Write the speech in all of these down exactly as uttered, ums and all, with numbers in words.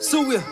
Suya.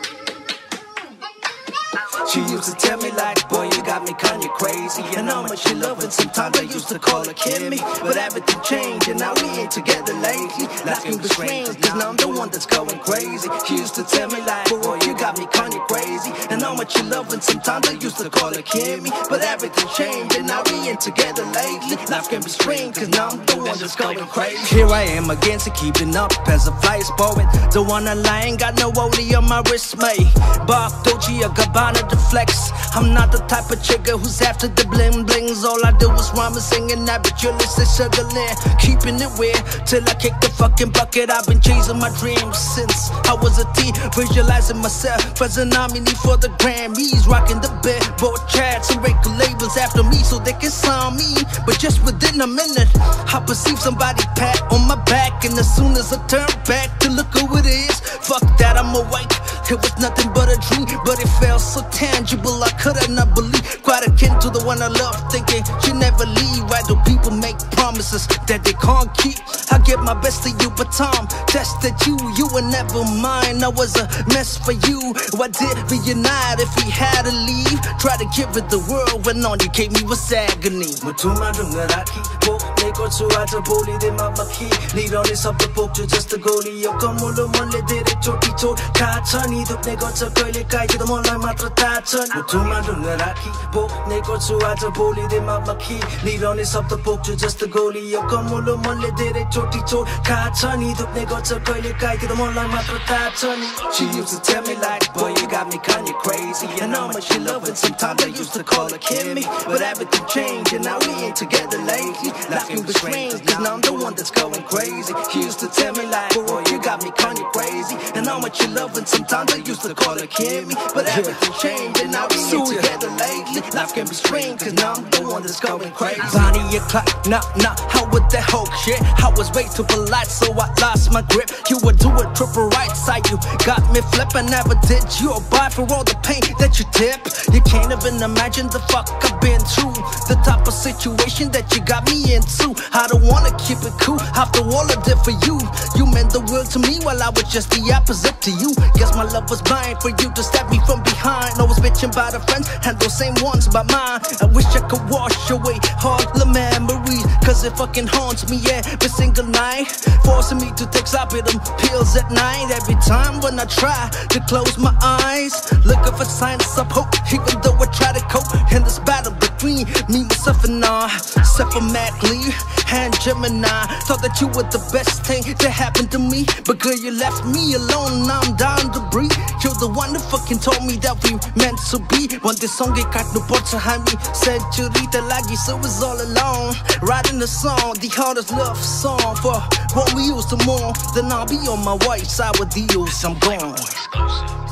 She used to tell me like, boy, you got me Kanye crazy. And how much she love, and sometimes I used to call her Kimmy. But everything changed, and now we ain't together lately. Life can be strange, cause now I'm the one that's going crazy. She used to tell me like, boy, you got me Kanye crazy. And how much she love, and sometimes I used to call her Kimmy. But everything changed, and now we ain't together lately. Life can be strange, cause now I'm the one that's going crazy. Here I am again, so keeping up as a fly's poet. The one I lie, ain't got no Oli on my wrist, mate. Bach, Dolce, or Gabbana, the flex. I'm not the type of chick who's after the bling blings. All I do is rhyme and singing that, but you listen struggling, keeping it weird till I kick the fucking bucket. I've been chasing my dreams since I was a teen, visualizing myself as a nominee for the Grammys, rocking the Billboard charts and record labels after me so they can sign me. But just within a minute, I perceive somebody pat on my back, and as soon as I turn back to look who it is, fuck that, I'm awake. It was nothing but a dream, but it felt so tangible I could not believe. Quite akin to the one I love, thinking she never leave. Why do people make promises that they can't keep? I give my best to you, but Tom tested you. You were never mine. I was a mess for you. Why did we unite if we had to leave? Try to give it the world when all you gave me was agony. Mutuma dungaraki, bo neko chuata boli de mamaki. Lead on this up the book to just the goalie. Yo kamulo monle dere choti chot kachani. दुख्ने गर्छ कहिले काहीँ त मलाई मात्र थाहा छ नि मुटुमा ढुङ्गा राखी बोक्ने गर्छु आज बोलिँदै मामाखी लिइरहने शब्द पोख्छु जस्तो गोली यो कमुलो मनले धेरै चोटी चोट खाछ नि दुख्ने गर्छ कहिले काहीँ त मलाई मात्र थाहा छ नि She used to tell me like, boy, you got me Kanye crazy. And how much she love, and sometimes I used to call her Kimmy. But everything changed, and now we ain't together lately. Life can be strange, cause now I'm the one that's going crazy. She used to tell me like, boy, you got me Kanye crazy. And how much you love, and sometimes I used to call her Kimmy. But everything changed, and now we ain't together lately. Life can be strange, cause now I'm the one that's going crazy. Bonnie, your clock, nah, nah, how would that whole shit? I was way too polite, so I lost my grip. You would do a triple right side, you got me flipping, never did you abide for all the pain that you tip. You can't even imagine the fuck I've been through, the type of situation that you got me into. I don't wanna keep it cool, after all I did for you. You meant the world to me while I was just the opposite to you. Guess my love was blind for you to stab me from behind. Always bitching by the friends and those same ones by mine. I wish I could wash away all the memories, cause it fucking haunts me every single night, forcing me to take Zolpidem pills at night. Every time when I try to close my eyes, looking for signs of hope, even though I try to cope in this battle between me, myself and I. Except for Matt Lee and Gemini, thought that you were the best thing that happened to me, but girl, you left me alone, now I'm down to breathe. You're the one that fucking told me that we meant to be. When this song get cut no porch behind me, said Churita lagi, so it's all alone. Writing the song, the hardest love song for what we used to mourn. Then I'll be on my white side with the I'm gone.